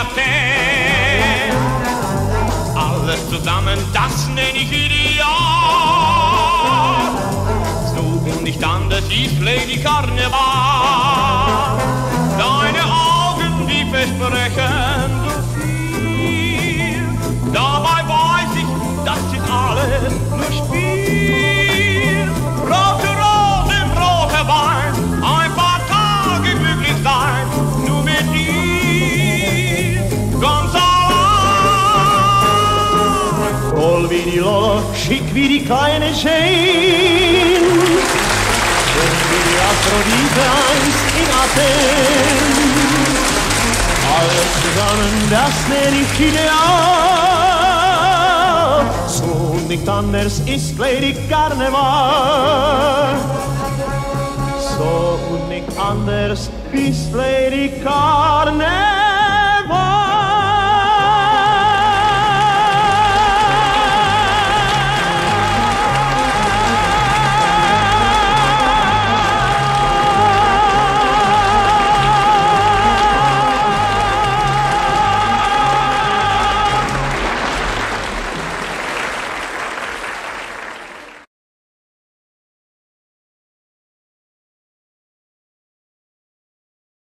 Athen. Alles zusammen, das nenn ich ideal. So und nicht anders ist Lady Carnival. Deine Augen, die versprechen so viel. Dabei weiß ich, das ist alles nur Spiel. Rote Rosen, roter Wein, ein paar Tage glücklich sein, nur mit dir, ganz allein. Voll wie die Lola, schick wie die kleine Jane, schön wie die Aphrodite einst in Athen. Alles zusammen, das nenn ich ideal. So und nicht anders ist Lady Carnival. So und nicht anders ist Lady Carnival.